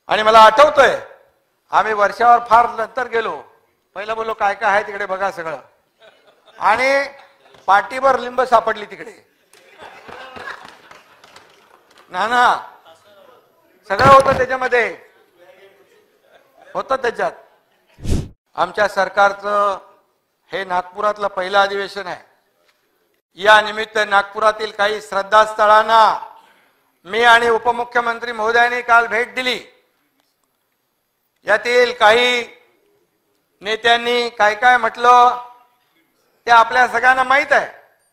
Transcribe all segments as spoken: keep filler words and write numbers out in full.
आणि मला आठवतंय आम्ही वर्षावर फार नंतर गेलो, पहिलं बोललो काय काय आहे तिकडे बघा सगळं, आणि पाठीवर लिंब सापडली तिकडे. ना ना सगळं होतं त्याच्यामध्ये, होतं त्याच्यात. आमच्या सरकारचं हे नागपुरातलं पहिलं अधिवेशन आहे. या निमित्त नागपुरातील काही श्रद्धास्थळांना मी आणि उपमुख्यमंत्री महोदयांनी काल भेट दिली. यातील काही नेत्यांनी काय काय म्हटलं ते आपल्या सगळ्यांना माहित आहे.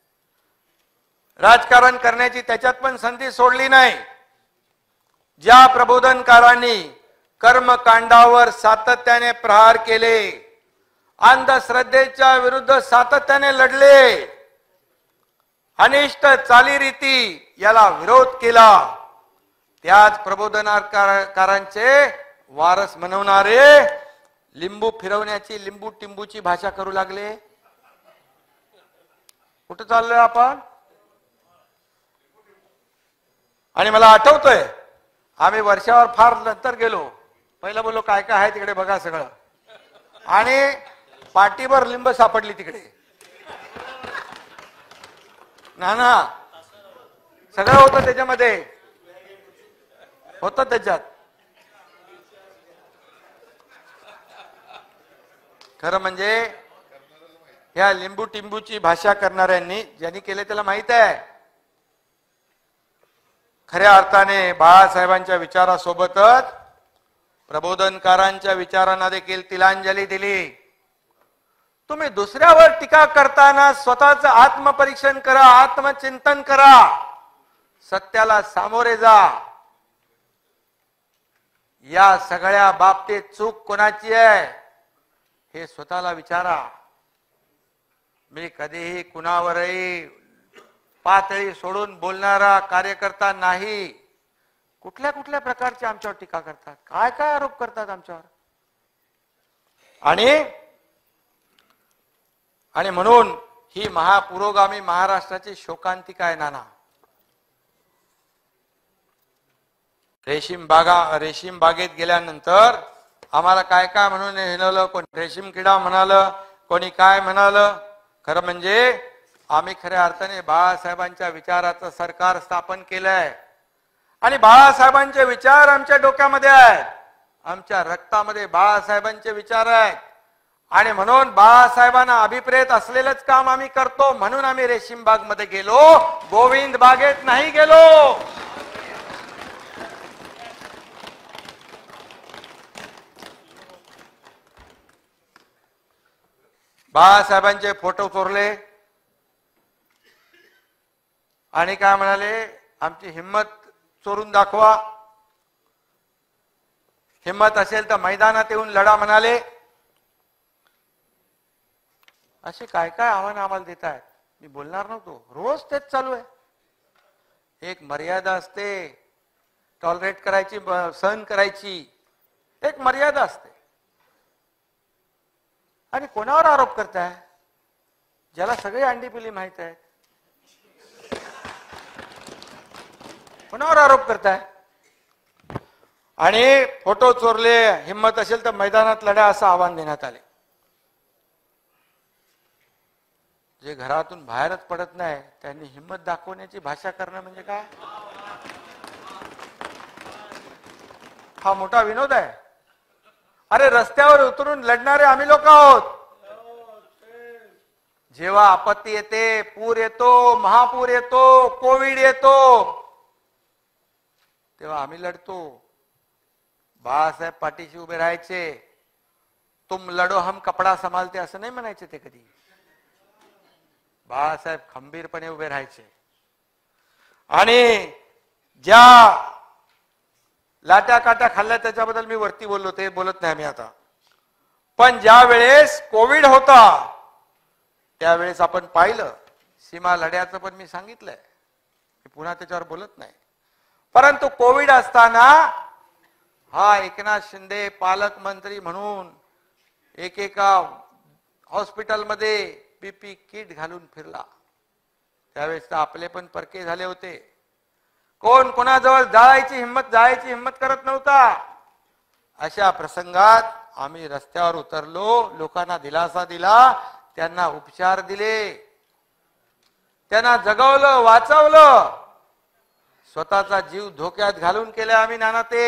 राजकारण करण्याची त्याच्यात पण संधी सोडली नाही. ज्या प्रबोधनकारांनी कर्मकांडावर सातत्याने प्रहार केले, अंधश्रद्धेच्या विरुद्ध सातत्याने लढले, अनिष्ट चालीरीती याला विरोध केला, त्याच प्रबोधनकारांचे वारस म्हणवणारे लिंबू फिरवण्याची लिंबू टिंबूची भाषा करू लागले. कुठं चाललोय आपण? आणि मला आठवतंय आम्ही वर्षावर फार नंतर गेलो, पहिलं बोललो काय काय आहे तिकडे बघा सगळं, आणि पाठीवर लिंब सापडली तिकडे. ना ना सगळं होतं त्याच्यामध्ये, होतं त्याच्यात. खरं म्हणजे ह्या लिंबू टिंबूची भाषा करणाऱ्यांनी ज्यांनी केले त्याला माहित आहे. खऱ्या अर्थाने बाळासाहेबांच्या विचारासोबतच प्रबोधनकारांच्या विचारांना देखील तिलांजली दिली. तुम्ही दुसऱ्यावर टीका करताना स्वतःचं आत्मपरीक्षण करा, आत्मचिंतन करा, सत्याला सामोरे जा. या सगळ्या बाबतीत चूक कोणाची आहे हे स्वतःला विचारा. मी कधीही कुणावरही पातळी सोडून बोलणारा कार्यकर्ता नाही. कुठल्या कुठल्या प्रकारचे आमच्यावर टीका करतात, काय काय आरोप करतात आमच्यावर. आणि आणि म्हणून ही महापुरोगामी महाराष्ट्राची शोकांतिका आहे. नाना रेशीम बागा रेशीम बागेत गेल्यानंतर आम्हाला काय काय म्हणून हिणवलं, कोण रेशीम किडा म्हणालं, कोणी काय म्हणालं. खरं म्हणजे आम्ही खऱ्या अर्थाने बाळासाहेबांच्या विचाराचं सरकार स्थापन केलंय आणि बाळासाहेबांचे विचार आमच्या डोक्यामध्ये आहेत, आमच्या रक्तामध्ये बाळासाहेबांचे विचार आहेत. आणि म्हणून बाळासाहेबांना अभिप्रेत असलेलंच काम आम्ही करतो. म्हणून आम्ही रेशीम बाग मध्ये गेलो, गोविंद बागेत नाही गेलो. बाळासाहेबांचे फोटो चोरले आणि काय म्हणाले, आमची हिम्मत चोरून दाखवा, हिम्मत असेल तर मैदानात येऊन लढा म्हणाले. असे काय काय आव्हान आम्हाला देत आहेत. मी बोलणार नव्हतो, रोज तेच चालू आहे. एक मर्यादा असते, टॉलरेट करायची, सहन करायची एक मर्यादा असते. आणि कोणावर आरोप करताय ज्याला सगळी अंडी पिली माहित आहे? कोणावर आरोप करताय? आणि फोटो चोरले, हिम्मत असेल तर मैदानात लढा असं आव्हान देण्यात आले. जे घरातून बाहेरच पडत नाही त्यांनी हिम्मत दाखवण्याची भाषा करणं म्हणजे काय? हा मोठा विनोद आहे. अरे रस्त्यावर उतरून लढणारे आम्ही लोक आहोत. जेव्हा आपत्ती येते, पूर येतो, महापूर येतो, कोविड येतो, तेव्हा आम्ही लढतो. बाळासाहेब पाठीशी उभे राहायचे. तुम लढो हम कपडा संभालते असं नाही म्हणायचे ते कधी. बाळासाहेब खंबीरपणे उभे राहायचे. आणि ज्या लाट्या काट्या खाल्ल्या त्याच्याबद्दल मी वरती बोललो, ते बोलत नाही मी आता. पण ज्या वेळेस कोविड होता त्यावेळेस आपण पाहिलं, सीमा लढ्याचं पण मी सांगितलंय, मी पुन्हा त्याच्यावर बोलत नाही. परंतु कोविड असताना हा एकनाथ शिंदे पालकमंत्री म्हणून एकेका हॉस्पिटलमध्ये पीपी किट घालून फिरला. त्यावेळेस तर आपले पण परके झाले होते. कोण कोणाजवळ जायची हिंमत जायची हिंमत करत नव्हता. अशा प्रसंगात आम्ही रस्त्यावर उतरलो, लोकांना दिलासा दिला, त्यांना उपचार दिले, त्यांना जगवलं, वाचवलं, स्वतःचा जीव धोक्यात घालून केलं आम्ही नाना ते.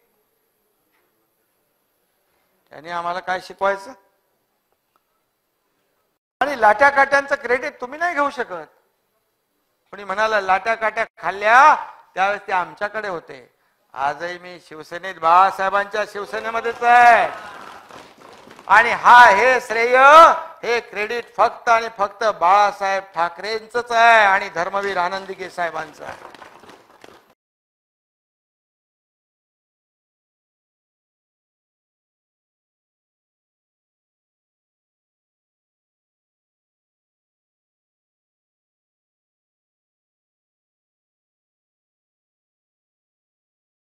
त्यांनी आम्हाला काय शिकवायचं? आणि लाट्या काट्यांचं क्रेडिट तुम्ही नाही घेऊ शकत. कोणी म्हणाला लाट्या काट्या खाल्ल्या त्यावेळेस ते आमच्याकडे होते. आजही मी शिवसेनेत बाळासाहेबांच्या शिवसेनेमध्येच आहे आणि हा हे श्रेय, हे क्रेडिट फक्त आणि फक्त बाळासाहेब ठाकरेंचंच आहे आणि धर्मवीर आनंदीके साहेबांचं आहे.